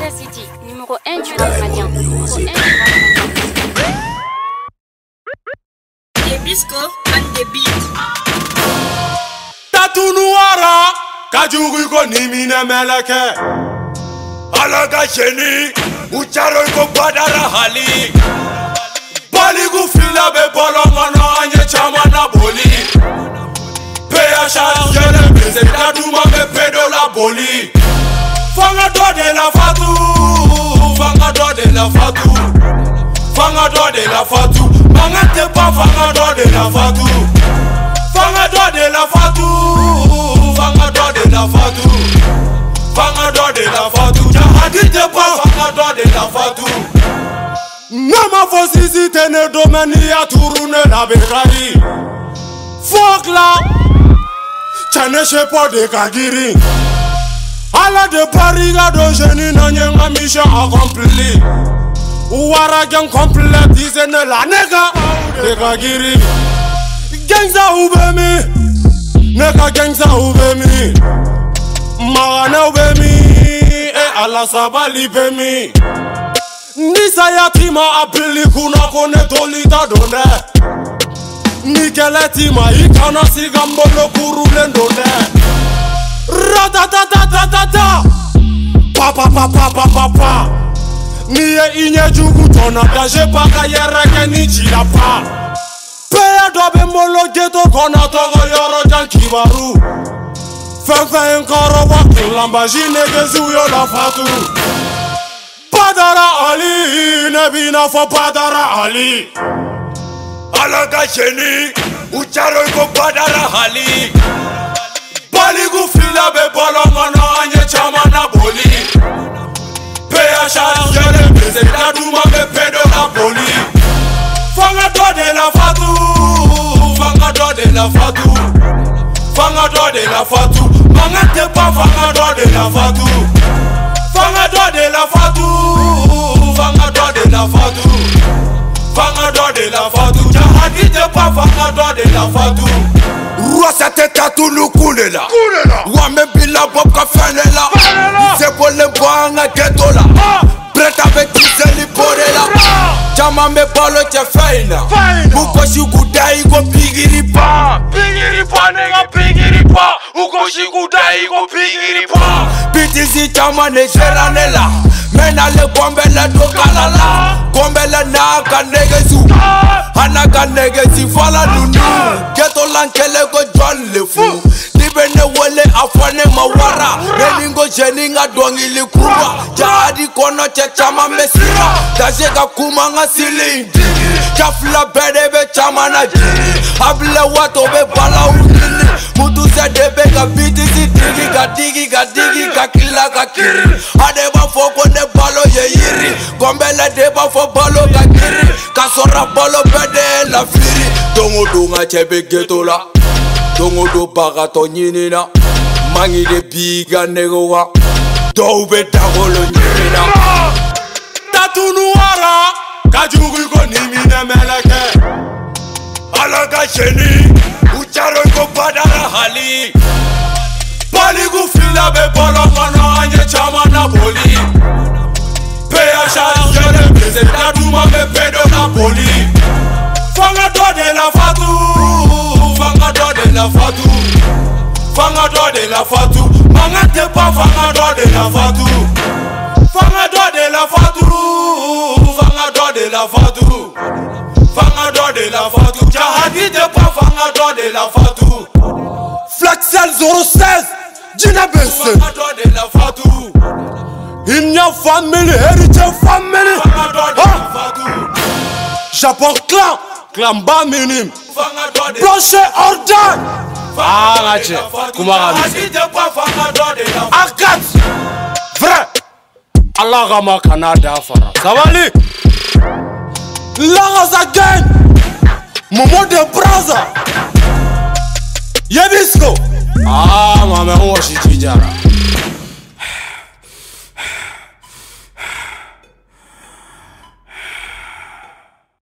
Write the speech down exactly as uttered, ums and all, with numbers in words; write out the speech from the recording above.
City, numéro un du rap malien. Numéro un du rap malien. Bisco and the beat. Tatu nuara, kajugu ko nimine meleke. Alaga sheni, ucharo ko badara hali. Bali gu fila be bolongono anye chama na boli. Peya shajele beze taduma be pedo la boli. Fanga do de la fatu, fanga do de la fatu. Fanga do de la fatu, mangate pa fanga do de la fatu. Fanga do de la fatu, fanga do de la fatu. Fanga do de la fatu, jahadite pa fanga do de la fatu. Nama fosisi tene domeni ya turune la berari. Fuck la, chane shepo de kagiri. Ala de pariga do jeni na nyenga mission accompli. Ouara gang complète, disait ne la nega Nega giri Gangza ubemi Nega gangza ubemi Magana ubemi E ala sabali bemi Nisa yatima apili kuna kone tolita donde Nikele tima ikana sigambolo kurule ndonde Ratatatatata Papa papa papa papa Niye inye jugu tona Daje paka yereke ni jira pa Peya dobe molo geto kona togo yoro jan kibaru Fenfe enkoro wakin lamba jinege zuyo la fatu Padara Ali, nebina fo Padara Ali Alaga sheni, ucharo iko Padara Ali Bali gu fila be bolongono anye chama na boli Peya shajele beze taduma be pedo la boli. Fanga do de la fatu, fanga do de la fatu. Fanga do de la fatu, mangate pa fanga do de la fatu. Fanga do de la fatu, fanga do de la fatu. Fanga do de la fatu, jahadite pa fanga do de la fatu. Roi sete tatu lukule la Wame bila bob ka fene la Se bole banga ghetto la Breta be kiseli bore la Chama me balo che feina Uko shiguda iko pigiri pa Pigiri pa nega pigiri pa Uko shiguda iko pigiri pa Bitisi chama ne jeranela Mena le gombele do kalala Gombele na ka negezu Hana ka negezi fala nunu Ghetto lankele go John le fu Libene wole afwane mawara Reningo jeninga dongi li kuwa Jadi kono che chama mesira Dajega kumanga silindi Kafla bede be chama na jiri Abile wato be bala unili Mutu se debe ka biti si digi Ka digi ka digi ka kila ka kiri Adeba foko ne balo ye yiri Gombele deba fo balo ka kiri Kasora balo bede la firi Dongo donga chebe ghetto la Dongo do bagato nyinina Mangi de biga negowa Doube dagolo nyinina Tatu nuara Kajugu ko nimine meleke Alaga sheni Ucharo ko badara hali Bali gu fila be bolongono anye chama na boli Peya shajele beze taduma be pedo na boli Fanga do de la fatu Fanga do de la fatu Fanga do de la fatu Mangate pa fanga do de la fatu Fanga do de la fatu Fanga do de la fatu Fanga do de la fatu Jahadite pa fanga do de la fatu Flexel zéro seize Gina Benson Fanga do de la fatu In your family, heritage family Fanga do de la fatu Japon clan Clan ba minim Bloché ordan Ah, rache Kumara misi Akat Vrai Allah gama Canada fara Savali Lagas again Momo de Braza Yebisco Ah, mame on washi tijara